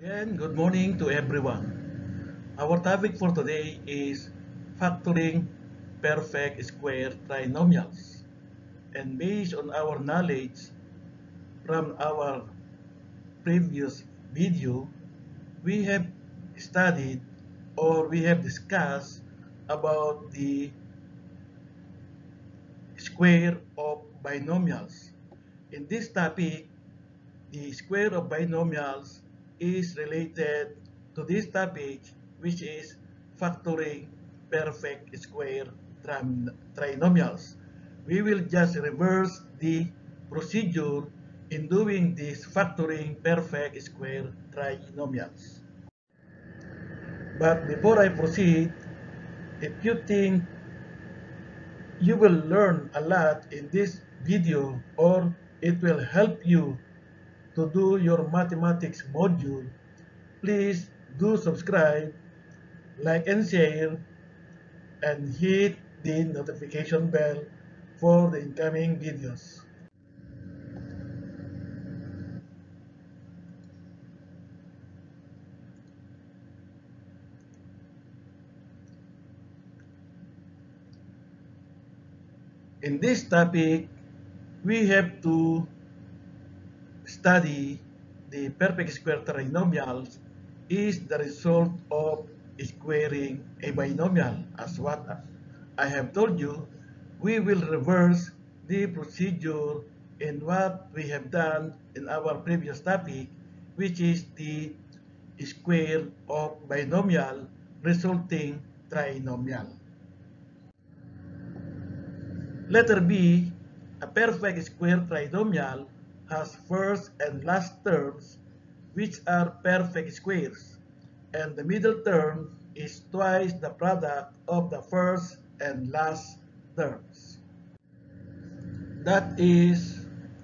Again, good morning to everyone. Our topic for today is factoring perfect square trinomials. And based on our knowledge from our previous video, we have studied or we have discussed about the square of binomials. In this topic, the square of binomials is related to this topic, which is factoring perfect square trinomials. We will just reverse the procedure in doing this factoring perfect square trinomials. But before I proceed, if you think you will learn a lot in this video or it will help you to do your mathematics module, please do subscribe, like and share, and hit the notification bell for the incoming videos. In this topic, we have to study the perfect square trinomials is the result of squaring a binomial. As what I have told you, we will reverse the procedure in what we have done in our previous topic, which is the square of binomial resulting trinomial. Letter B, a perfect square trinomial has first and last terms which are perfect squares, and the middle term is twice the product of the first and last terms. That is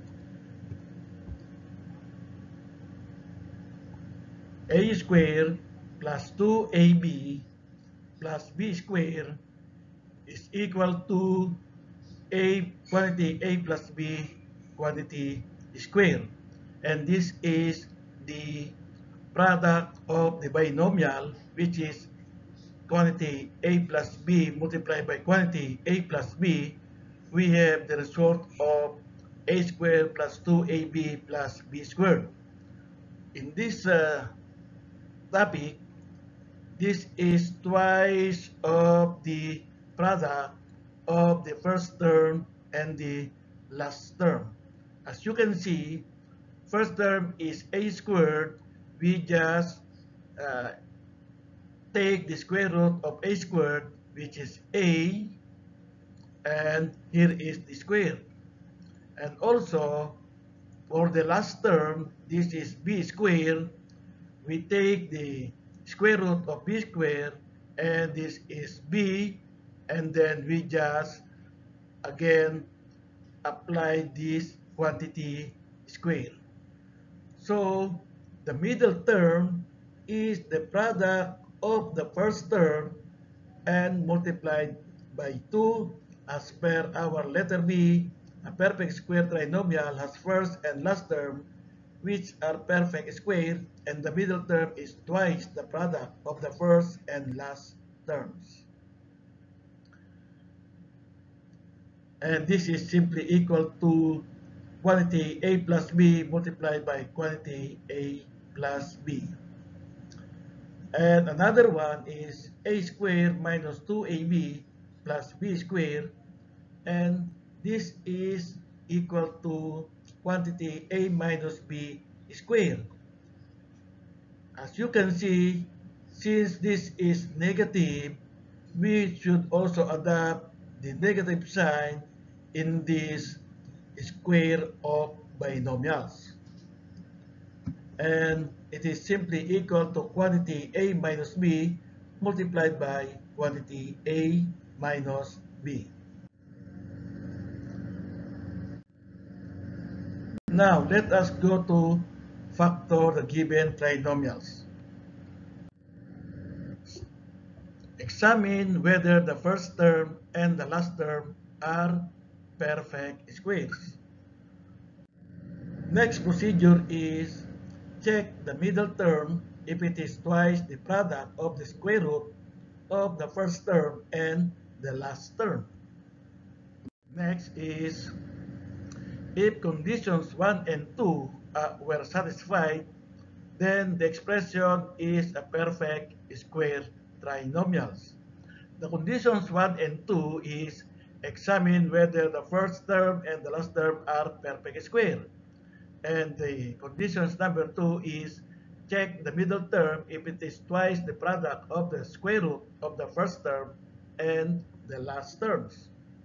a squared plus 2ab plus b squared is equal to a quantity a plus b quantity squared, and this is the product of the binomial, which is quantity a plus b multiplied by quantity a plus b. We have the result of a squared plus 2ab plus b squared. In this topic, this is twice of the product of the first term and the last term. As you can see, first term is a squared. We just take the square root of a squared, which is a, and here is the square. And also, for the last term, this is b squared. We take the square root of b squared, and this is b, and then we just again apply this quantity square. So the middle term is the product of the first term and multiplied by 2 as per our letter B. A perfect square trinomial has first and last term which are perfect square, and the middle term is twice the product of the first and last terms. And this is simply equal to quantity a plus b multiplied by quantity a plus b. And another one is a squared minus 2ab plus b squared, and this is equal to quantity a minus b squared. As you can see, since this is negative, we should also adopt the negative sign in this square of binomials. And it is simply equal to quantity a minus b multiplied by quantity a minus b. Now, let us go to factor the given trinomials. Examine whether the first term and the last term are perfect squares. Next procedure is check the middle term if it is twice the product of the square root of the first term and the last term. Next is, if conditions 1 and 2 were satisfied, then the expression is a perfect square trinomials. The conditions 1 and 2 is examine whether the first term and the last term are perfect square. And the conditions number 2 is check the middle term if it is twice the product of the square root of the first term and the last terms.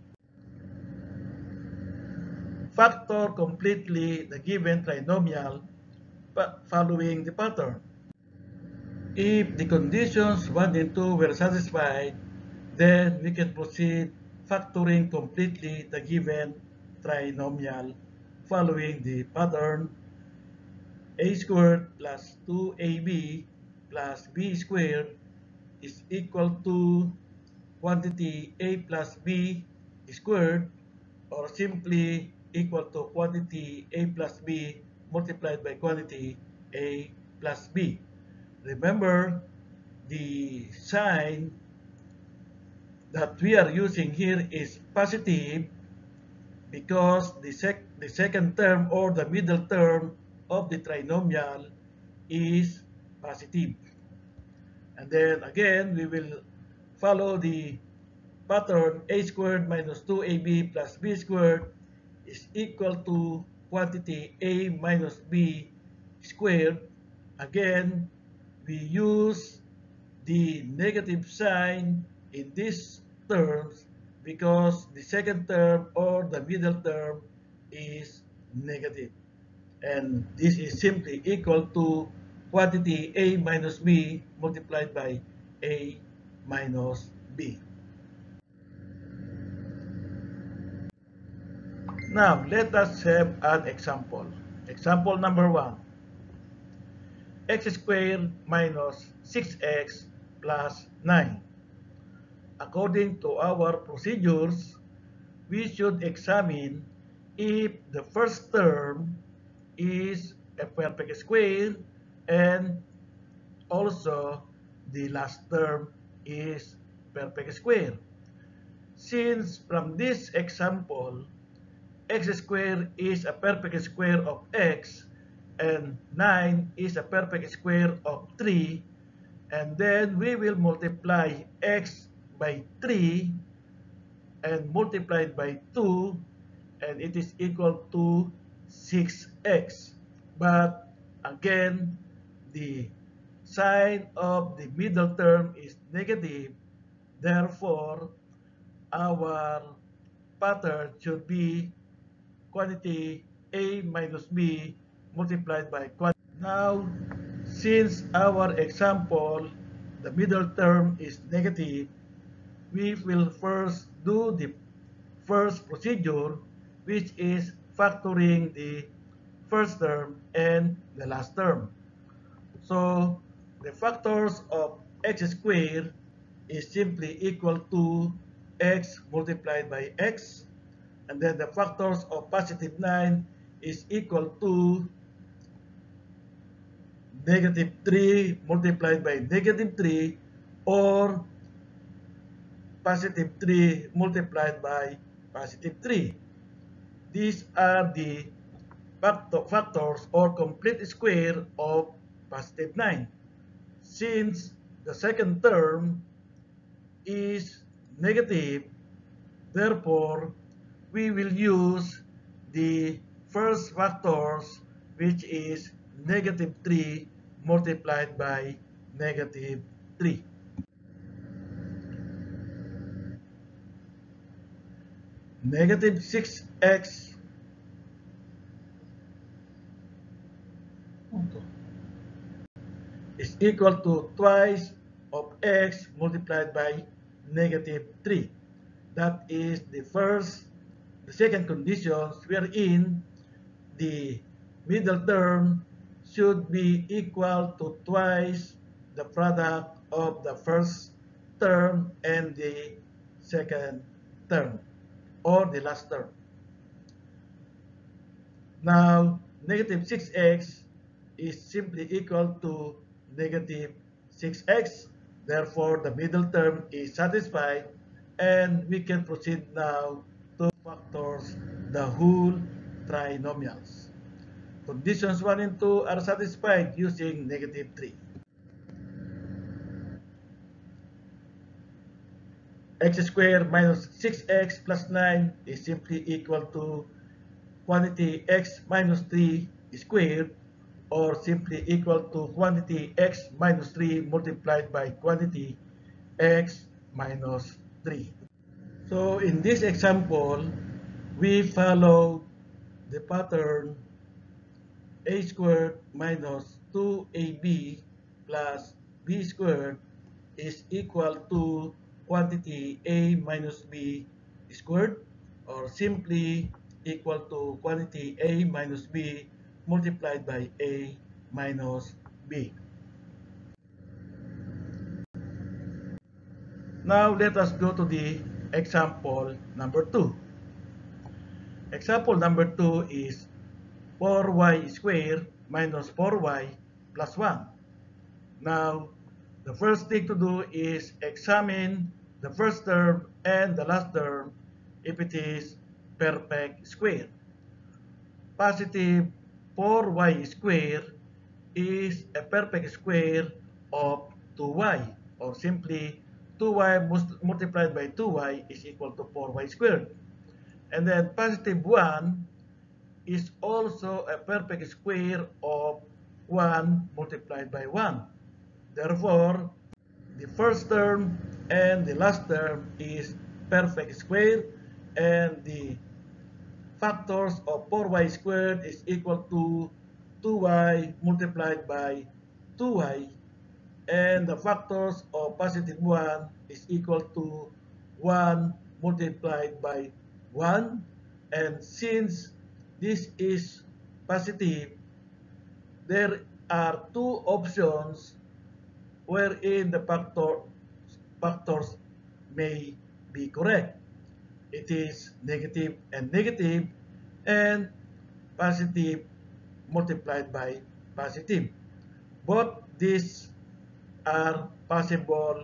Factor completely the given trinomial following the pattern. If the conditions 1 and 2 were satisfied, then we can proceed factoring completely the given trinomial following the pattern a squared plus 2ab plus b squared is equal to quantity a plus b squared, or simply equal to quantity a plus b multiplied by quantity a plus b. Remember, the sign that we are using here is positive because the second term or the middle term of the trinomial is positive. And then again, we will follow the pattern a squared minus 2ab plus b squared is equal to quantity a minus b squared. Again, we use the negative sign in these terms because the second term or the middle term is negative. And this is simply equal to quantity a minus b multiplied by a minus b. Now, let us have an example. Example number 1. X squared minus 6x plus 9. According to our procedures, we should examine if the first term is a perfect square and also the last term is perfect square. Since from this example, x squared is a perfect square of x and 9 is a perfect square of 3, and then we will multiply x by 3 and multiplied by 2, and it is equal to 6x. But again, the sign of the middle term is negative, therefore our pattern should be quantity a minus b multiplied by quantity. Now, since our example, the middle term is negative, we will first do the first procedure, which is factoring the first term and the last term. So, the factors of x squared is simply equal to x multiplied by x, and then the factors of positive 9 is equal to negative 3 multiplied by negative 3, or positive 3 multiplied by positive 3. These are the factors or complete square of positive 9. Since the second term is negative, therefore we will use the first factors, which is negative 3 multiplied by negative 3. Negative 6x is equal to twice of x multiplied by negative 3. That is the second condition, wherein the middle term should be equal to twice the product of the first term and the second term, or the last term. Now, negative 6x is simply equal to negative 6x. Therefore, the middle term is satisfied, and we can proceed now to factors the whole trinomials. Conditions 1 and 2 are satisfied using negative 3. X squared minus 6x plus 9 is simply equal to quantity x minus 3 squared, or simply equal to quantity x minus 3 multiplied by quantity x minus 3. So in this example, we follow the pattern a squared minus 2ab plus b squared is equal to quantity a minus b squared, or simply equal to quantity a minus b multiplied by a minus b. Now let us go to the example number 2. Example number 2 is 4y squared minus 4y plus 1. Now, the first thing to do is examine the first term and the last term if it is perfect square. Positive 4y squared is a perfect square of 2y, or simply 2y multiplied by 2y is equal to 4y squared. And then positive 1 is also a perfect square of 1 multiplied by 1. Therefore, the first term and the last term is perfect square, and the factors of 4y squared is equal to 2y multiplied by 2y, and the factors of positive 1 is equal to 1 multiplied by 1. And since this is positive, there are two options wherein the factors may be correct. It is negative and negative, and positive multiplied by positive. Both these are possible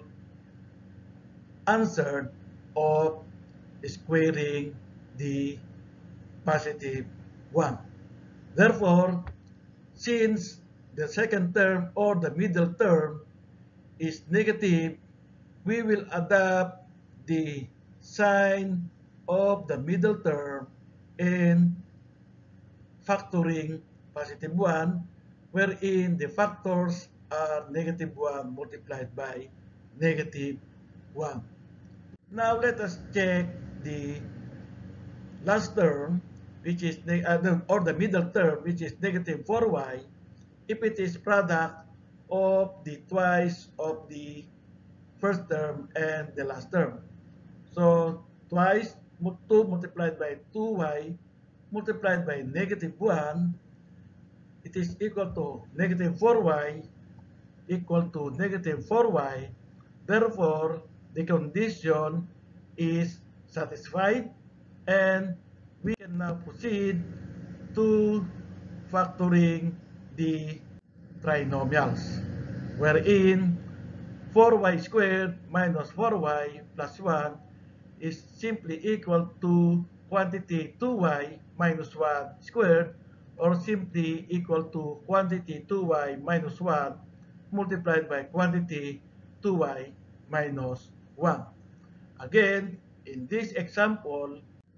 answer of squaring the positive 1. Therefore, since the second term or the middle term is negative, we will adopt the sign of the middle term in factoring positive 1, wherein the factors are negative 1 multiplied by negative 1. Now let us check the last term, which is or the middle term, which is negative 4y, if it is product of the twice of the first term and the last term. So twice 2 multiplied by 2y multiplied by negative 1, it is equal to negative 4y equal to negative 4y. Therefore, the condition is satisfied, and we can now proceed to factoring the trinomials, wherein 4y squared minus 4y plus 1 is simply equal to quantity 2y minus 1 squared, or simply equal to quantity 2y minus 1 multiplied by quantity 2y minus 1. Again, in this example,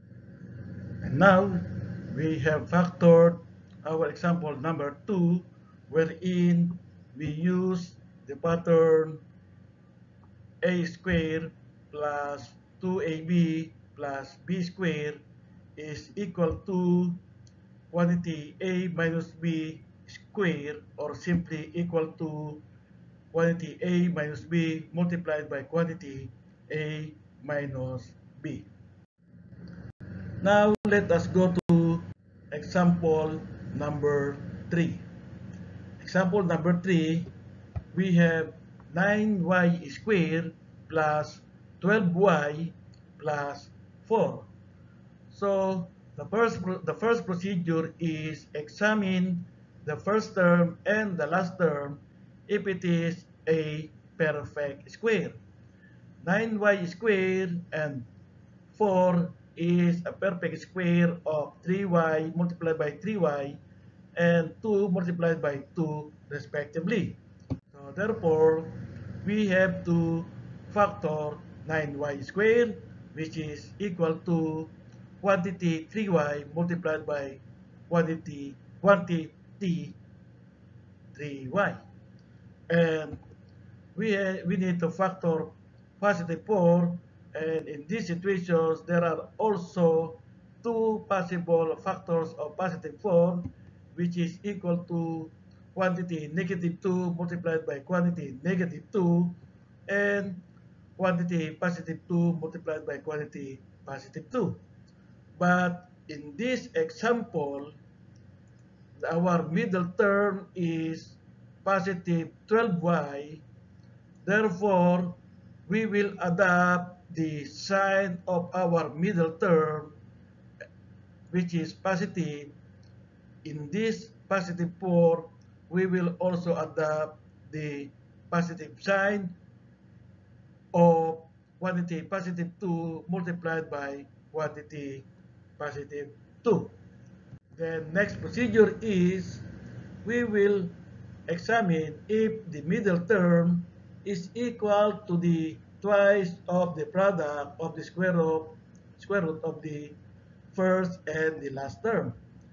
and now we have factored our example number 2, wherein we use the pattern a squared plus 2ab plus b squared is equal to quantity a minus b squared, or simply equal to quantity a minus b multiplied by quantity a minus b. Now let us go to example number 3. Example number 3, we have 9y squared plus 12y plus 4. So the first procedure is examine the first term and the last term if it is a perfect square. 9y squared and 4 is a perfect square of 3y multiplied by 3y and 2 multiplied by 2 respectively. So therefore, we have to factor 9y squared, which is equal to quantity 3y multiplied by quantity 3y. And we need to factor positive 4, and in these situations there are also two possible factors of positive 4, which is equal to quantity negative 2 multiplied by quantity negative 2 and quantity positive 2 multiplied by quantity positive 2. But in this example, our middle term is positive 12y. Therefore, we will adopt the sign of our middle term, which is positive. In this positive 4, we will also adopt the positive sign of quantity positive 2 multiplied by quantity positive 2. The next procedure is we will examine if the middle term is equal to the twice of the product of the square root of the first and the last term.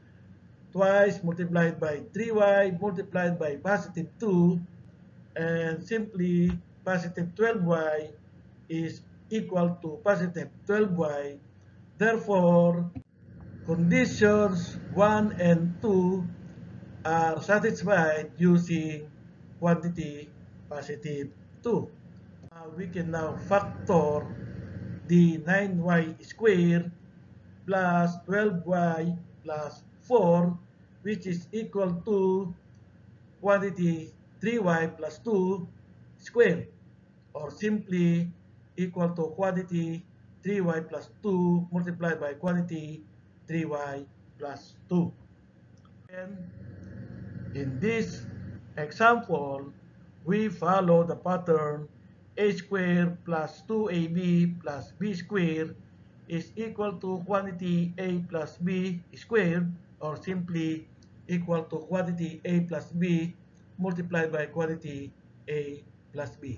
Twice multiplied by 3y multiplied by positive 2, and simply positive 12y is equal to positive 12y. Therefore, conditions 1 and 2 are satisfied using quantity positive 2. We can now factor the 9y squared plus 12y plus 4, which is equal to quantity 3y plus 2 squared, or simply equal to quantity 3y plus 2 multiplied by quantity 3y plus 2. And in this example, we follow the pattern a squared plus 2ab plus b squared is equal to quantity a plus b squared, or simply equal to quantity a plus b multiplied by quantity a plus b.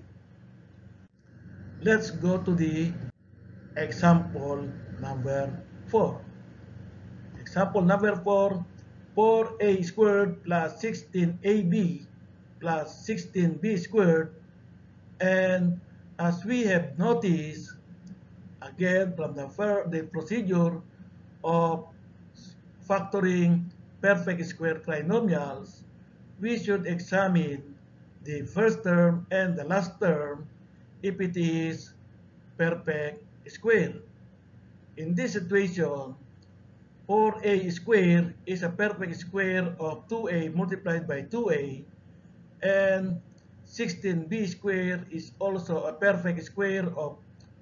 Let's go to the example number 4. Example number 4, 4a squared plus 16ab plus 16b squared. And as we have noticed, again from the procedure of factoring perfect square trinomials, we should examine the first term and the last term if it is perfect square. In this situation, 4a squared is a perfect square of 2a multiplied by 2a, and 16b squared is also a perfect square of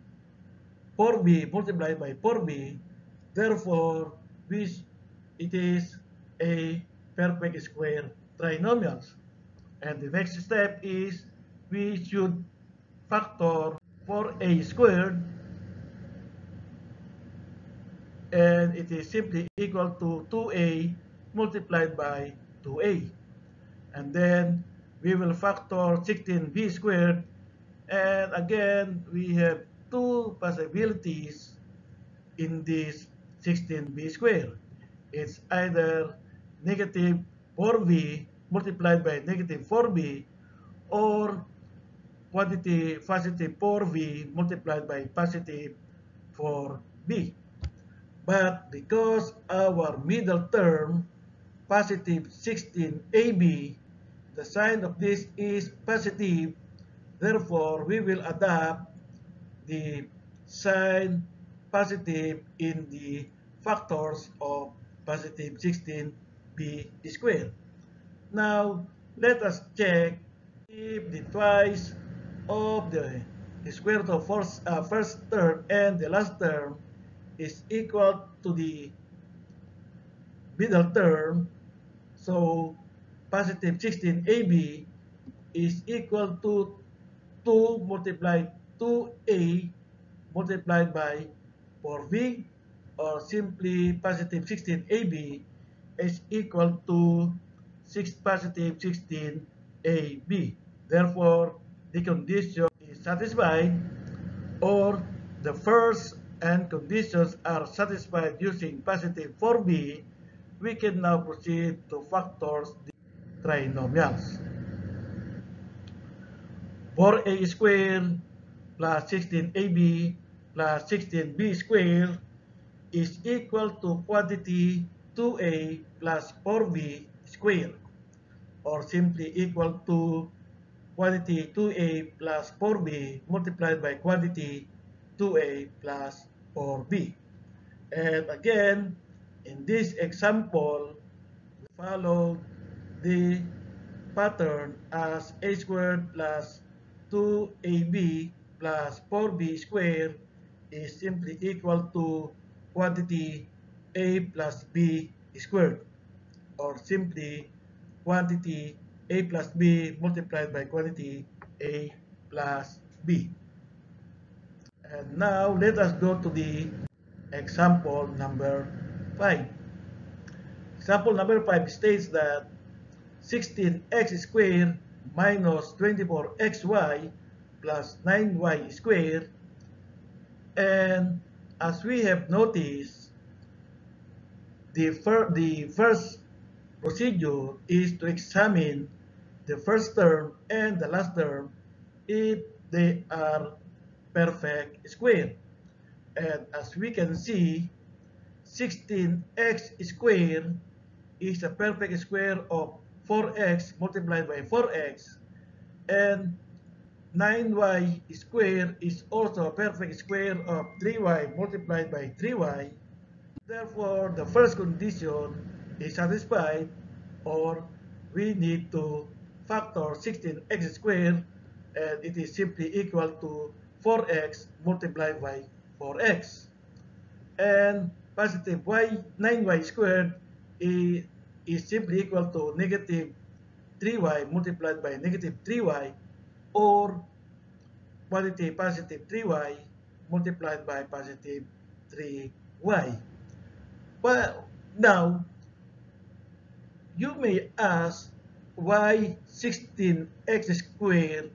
4b multiplied by 4b. Therefore, it is a perfect square trinomials. And the next step is we should factor 4a squared, and it is simply equal to 2a multiplied by 2a. And then we will factor 16b squared, and again we have two possibilities in this 16b squared. It's either negative 4b multiplied by negative 4b, or quantity positive 4b multiplied by positive 4b. But because our middle term, positive 16ab, the sign of this is positive, therefore we will adopt the sign positive in the factors of positive 16b squared. Now, let us check if the twice of the square root of first term and the last term is equal to the middle term. So positive 16ab is equal to 2 multiplied 2a multiplied by 4b, or simply positive 16ab is equal to 6 positive 16ab. Therefore, the condition is satisfied, or the first and conditions are satisfied using positive 4b. We can now proceed to factors the trinomials. 4a squared plus 16ab plus 16b squared is equal to quantity 2a plus 4b squared, or simply equal to quantity 2a plus 4b multiplied by quantity 2a plus 4b. And again, in this example, we follow the pattern as a squared plus 2ab plus 4b squared is simply equal to quantity a plus b squared, or simply quantity a plus b multiplied by quantity a plus b. And now let us go to the example number 5. Example number 5 states that 16x squared minus 24xy plus 9y squared, and as we have noticed, the first procedure is to examine the first term and the last term if they are perfect square. And as we can see, 16x squared is a perfect square of 4x multiplied by 4x, and 9y squared is also a perfect square of 3y multiplied by 3y. Therefore, the first condition is satisfied, or we need to factor 16x squared, and it is simply equal to 4x multiplied by 4x. And positive 9y squared is simply equal to negative 3y multiplied by negative 3y, or quantity positive 3y multiplied by positive 3y. Well, now, you may ask why 16x squared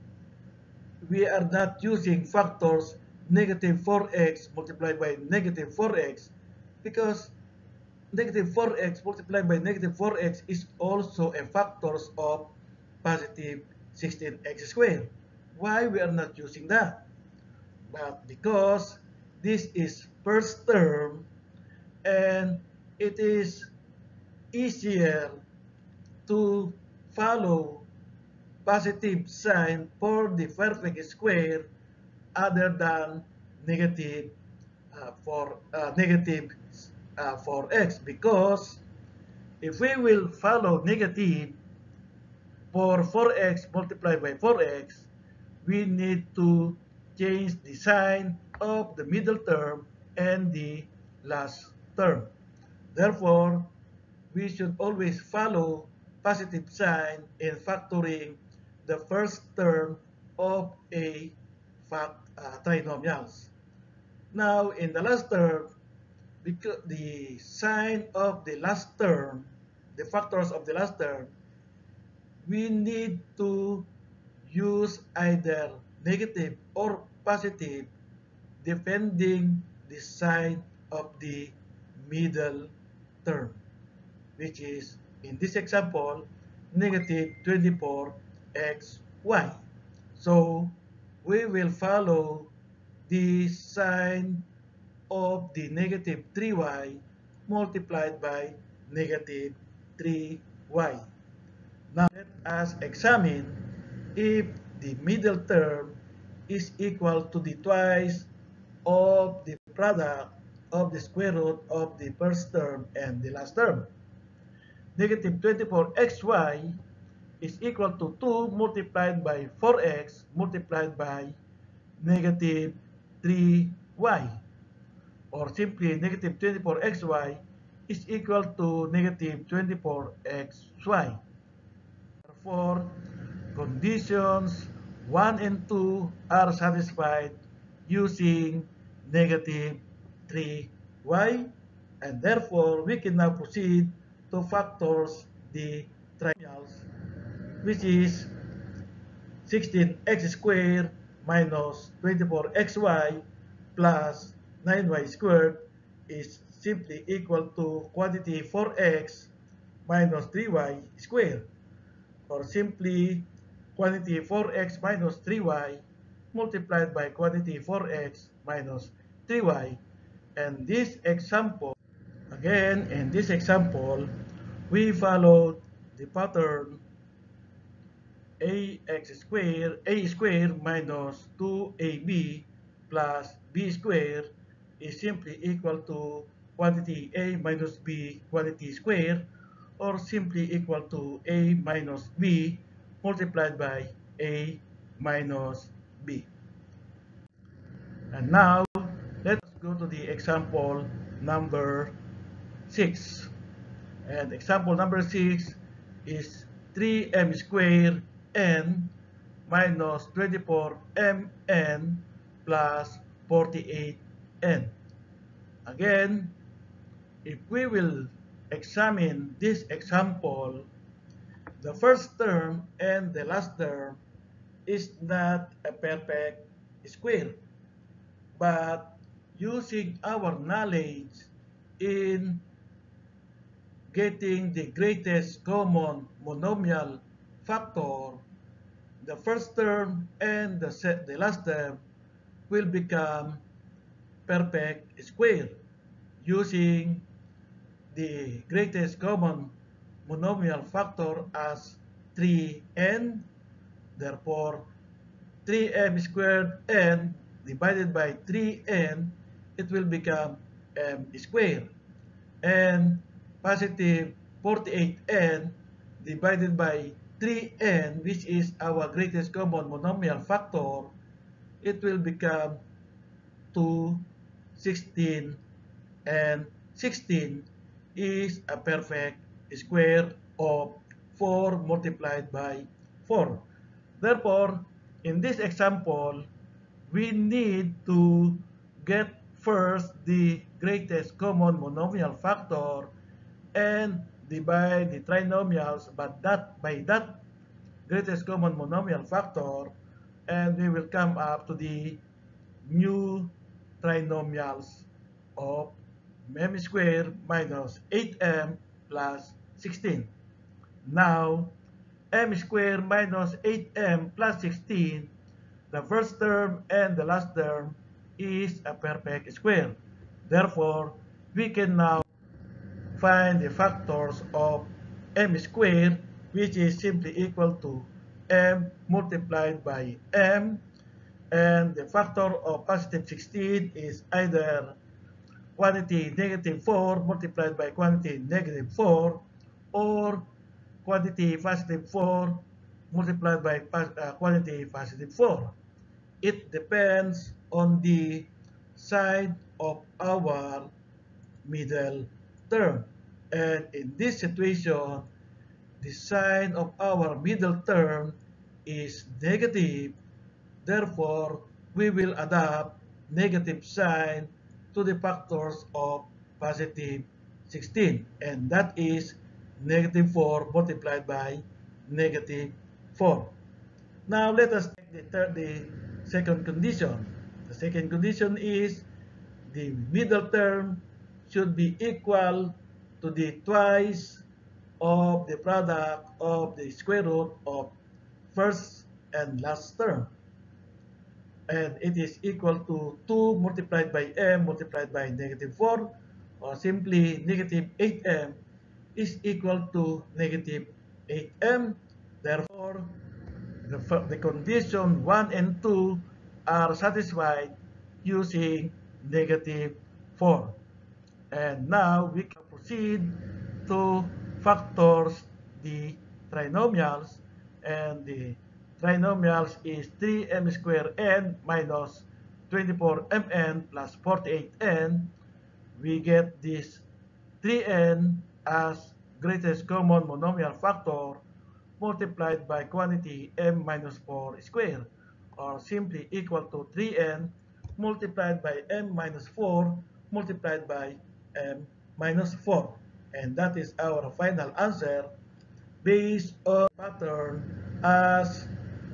we are not using factors negative 4x multiplied by negative 4x, because negative 4x multiplied by negative 4x is also a factors of positive 16x squared. Why we are not using that? But because this is first term, and it is easier to follow positive sign for the perfect square other than negative negative 4x, because if we will follow negative for 4x multiplied by 4x, we need to change the sign of the middle term and the last term. Therefore, we should always follow positive sign in factoring the first term of a trinomials. Now, in the last term, because the sign of the last term, the factors of the last term, we need to use either negative or positive depending the sign of the middle term, which is, in this example, negative 24xy. So, we will follow the sign of the negative 3y multiplied by negative 3y. Now, let us examine if the middle term is equal to the twice of the product of the square root of the first term and the last term. Negative 24xy is equal to 2 multiplied by 4x multiplied by negative 3y, or simply negative 24xy is equal to negative 24xy. Therefore, conditions 1 and 2 are satisfied using negative 3y, and therefore we can now proceed to factors the trinomials, which is 16x squared minus 24xy plus 9y squared is simply equal to quantity 4x minus 3y squared, or simply quantity 4x minus 3y multiplied by quantity 4x minus 3y. And this example, again, in this example, we followed the pattern a squared minus 2ab plus b squared is simply equal to quantity a minus b quantity squared, or simply equal to a minus b multiplied by a minus b. And now, let us go to the example number 6. And example number 6 is 3m squared n minus 24mn plus 48n. Again, if we will examine this example, the first term and the last term is not a perfect square. But using our knowledge in getting the greatest common monomial factor, the first term and the last term will become perfect square using the greatest common monomial factor as 3n. Therefore, 3m squared n divided by 3n, it will become m squared. And positive 48n divided by 3n, which is our greatest common monomial factor, it will become 2, 16, and 16 is a perfect square of 4 multiplied by 4. Therefore, in this example, we need to get first the greatest common monomial factor and divide the trinomials by that greatest common monomial factor, and we will come up to the new trinomials of m squared minus 8m plus 16. Now, m squared minus 8m plus 16, the first term and the last term is a perfect square. Therefore, we can now find the factors of m squared, which is simply equal to m multiplied by m, and the factor of positive 16 is either quantity negative 4 multiplied by quantity negative 4, or quantity positive 4 multiplied by quantity positive 4. It depends on the side of our middle term. And in this situation, the sign of our middle term is negative. Therefore, we will adopt negative sign to the factors of positive 16. And that is negative 4 multiplied by negative 4. Now, let us take the second condition. The second condition is the middle term should be equal to the twice of the product of the square root of first and last term. And it is equal to 2 multiplied by m multiplied by negative 4, or simply negative 8m is equal to negative 8m. Therefore, the condition 1 and 2 are satisfied using negative 4. And now we can proceed to factors the trinomials, and the trinomials is 3m squared n minus 24mn plus 48n. We get this 3n as greatest common monomial factor multiplied by quantity m minus 4 squared, or simply equal to 3n multiplied by m minus 4 multiplied by m minus 4. And that is our final answer based on pattern as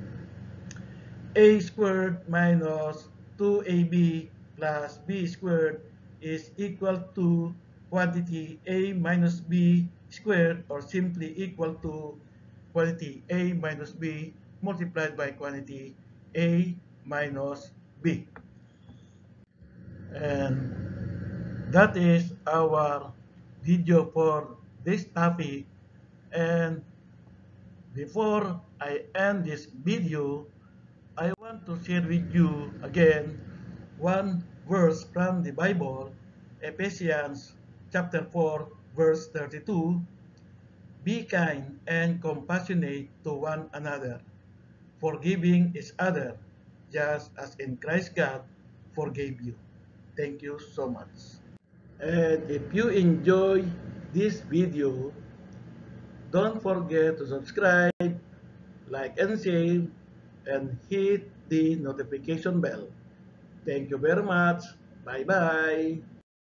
a squared minus 2ab plus b squared is equal to quantity a minus b squared, or simply equal to quantity a minus b multiplied by quantity a minus b. And that is our video for this topic. And before I end this video, I want to share with you again one verse from the Bible, Ephesians chapter 4, verse 32. Be kind and compassionate to one another, forgiving each other, just as in Christ God forgave you. Thank you so much. And if you enjoy this video, don't forget to subscribe, like and share, and hit the notification bell. Thank you very much. Bye-bye.